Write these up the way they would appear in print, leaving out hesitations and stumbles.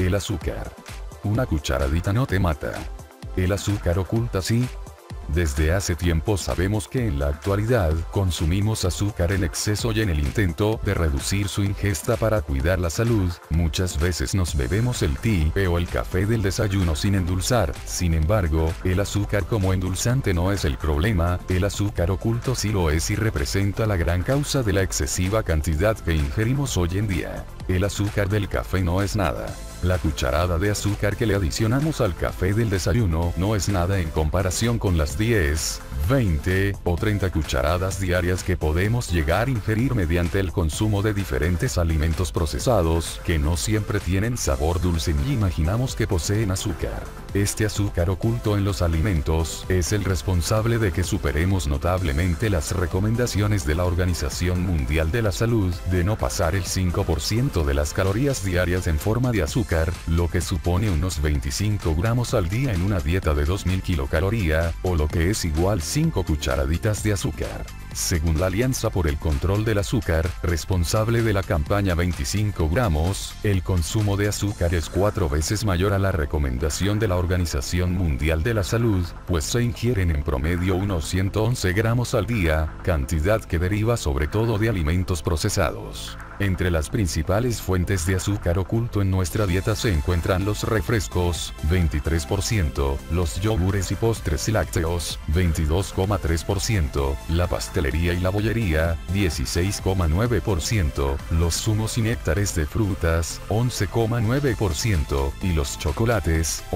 El azúcar. Una cucharadita no te mata. El azúcar oculta sí. Desde hace tiempo sabemos que en la actualidad consumimos azúcar en exceso y en el intento de reducir su ingesta para cuidar la salud, muchas veces nos bebemos el té o el café del desayuno sin endulzar. Sin embargo, el azúcar como endulzante no es el problema, el azúcar oculto sí lo es y representa la gran causa de la excesiva cantidad que ingerimos hoy en día. El azúcar del café no es nada. La cucharada de azúcar que le adicionamos al café del desayuno no es nada en comparación con las 10, 20 o 30 cucharadas diarias que podemos llegar a ingerir mediante el consumo de diferentes alimentos procesados que no siempre tienen sabor dulce ni imaginamos que poseen azúcar. Este azúcar oculto en los alimentos es el responsable de que superemos notablemente las recomendaciones de la Organización Mundial de la Salud de no pasar el 5% de las calorías diarias en forma de azúcar, lo que supone unos 25 gramos al día en una dieta de 2000 kilocaloría, o lo que es igual 5 cucharaditas de azúcar. Según la Alianza por el Control del Azúcar, responsable de la campaña 25 gramos, el consumo de azúcar es 4 veces mayor a la recomendación de la Organización Mundial de la Salud, pues se ingieren en promedio unos 111 gramos al día, cantidad que deriva sobre todo de alimentos procesados. Entre las principales fuentes de azúcar oculto en nuestra dieta se encuentran los refrescos, 23%, los yogures y postres lácteos, 22,3%, la pastelería y la bollería, 16,9%, los zumos y néctares de frutas, 11,9%, y los chocolates,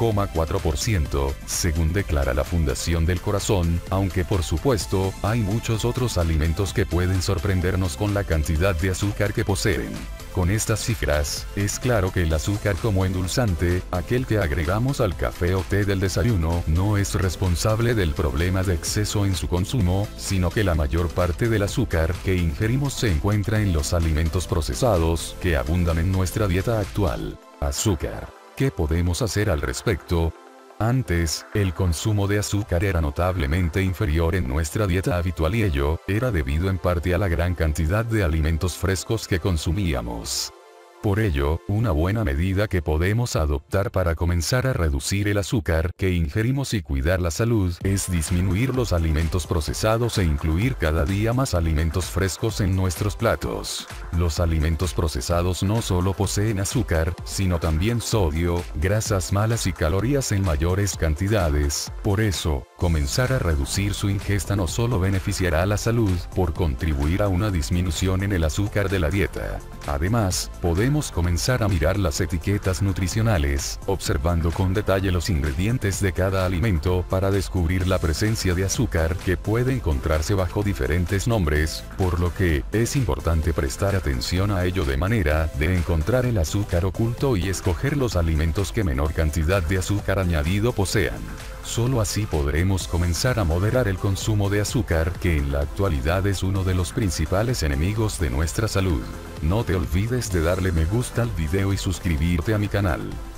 11,4%, según declara la Fundación del Corazón, aunque por supuesto, hay muchos otros alimentos que pueden sorprendernos con la cantidad de azúcar que poseen. Con estas cifras, es claro que el azúcar como endulzante, aquel que agregamos al café o té del desayuno, no es responsable del problema de exceso en su consumo, sino que la mayor parte del azúcar que ingerimos se encuentra en los alimentos procesados, que abundan en nuestra dieta actual. Azúcar. ¿Qué podemos hacer al respecto? Antes, el consumo de azúcar era notablemente inferior en nuestra dieta habitual y ello era debido en parte a la gran cantidad de alimentos frescos que consumíamos. Por ello, una buena medida que podemos adoptar para comenzar a reducir el azúcar que ingerimos y cuidar la salud es disminuir los alimentos procesados e incluir cada día más alimentos frescos en nuestros platos. Los alimentos procesados no solo poseen azúcar, sino también sodio, grasas malas y calorías en mayores cantidades. Por eso, comenzar a reducir su ingesta no solo beneficiará a la salud por contribuir a una disminución en el azúcar de la dieta. Además, podemos comenzar a mirar las etiquetas nutricionales, observando con detalle los ingredientes de cada alimento para descubrir la presencia de azúcar que puede encontrarse bajo diferentes nombres, por lo que es importante prestar atención a ello de manera de encontrar el azúcar oculto y escoger los alimentos que menor cantidad de azúcar añadido posean. Solo así podremos comenzar a moderar el consumo de azúcar que en la actualidad es uno de los principales enemigos de nuestra salud. No te olvides de darle me gusta al video y suscribirte a mi canal.